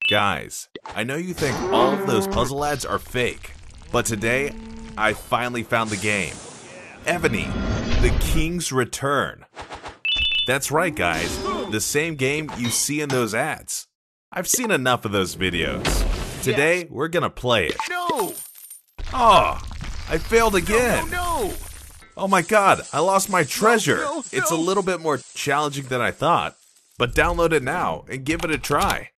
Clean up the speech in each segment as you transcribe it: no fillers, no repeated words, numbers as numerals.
Guys, I know you think all of those puzzle ads are fake, but today, I finally found the game. Evony, The King's Return. That's right, guys, the same game you see in those ads. I've seen enough of those videos. Today, we're gonna play it. No! Oh, I failed again. No! Oh my god, I lost my treasure. No, It's a little bit more challenging than I thought, but download it now and give it a try.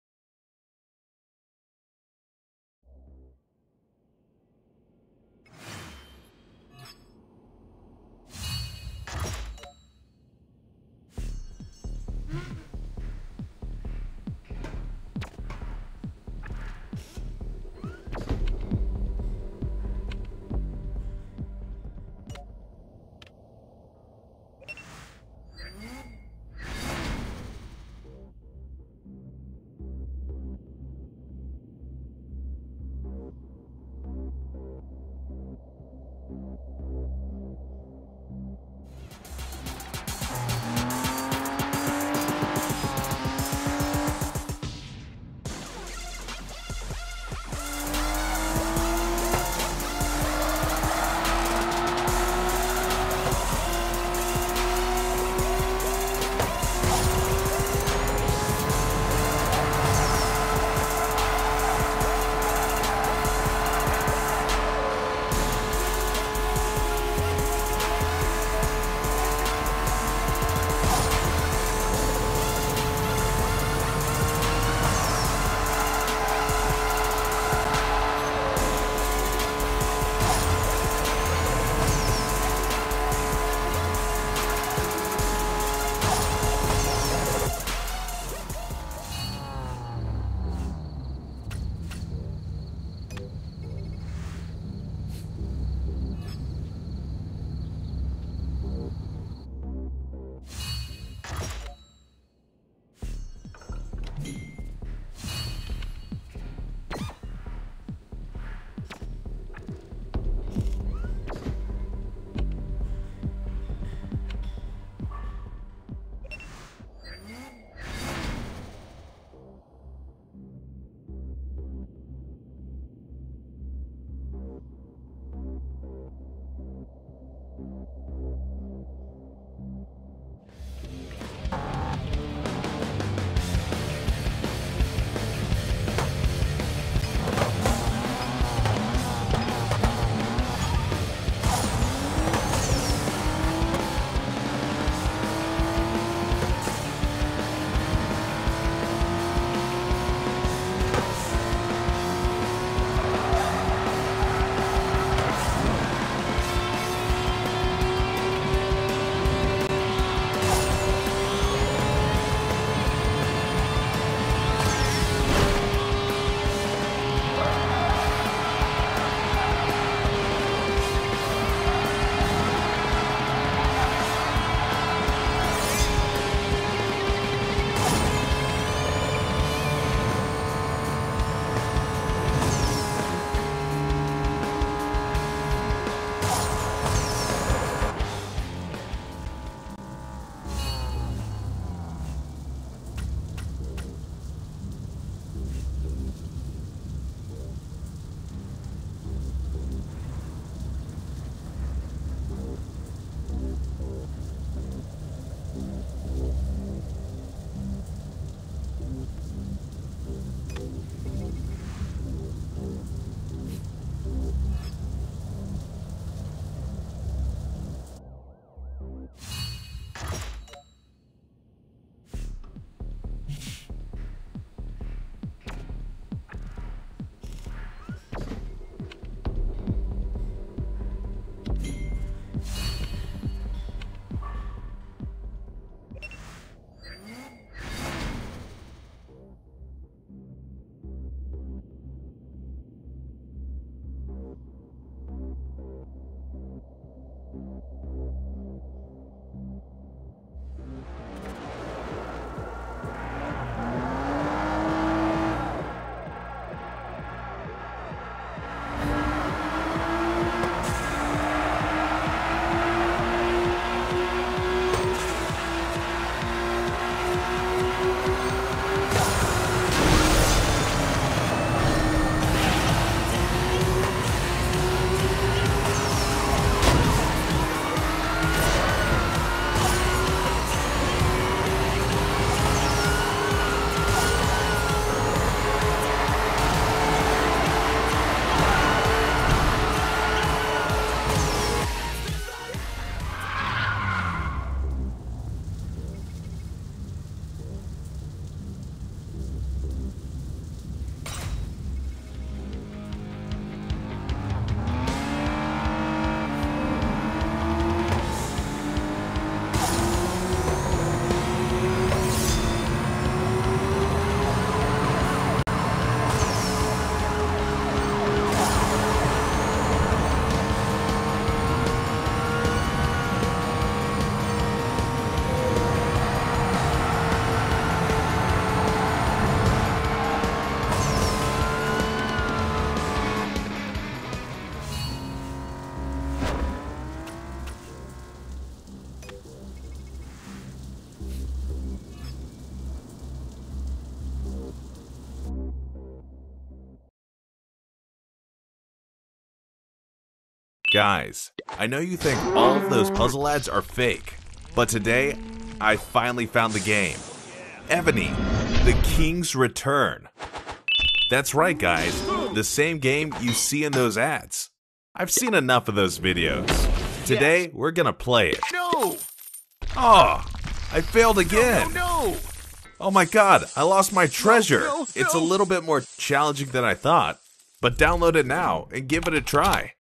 Guys, I know you think all of those puzzle ads are fake, but today, I finally found the game. Evony, The King's Return. That's right, guys, the same game you see in those ads. I've seen enough of those videos. Today, we're gonna play it. No! Oh, I failed again. No! Oh my god, I lost my treasure. No, It's a little bit more challenging than I thought, but download it now and give it a try.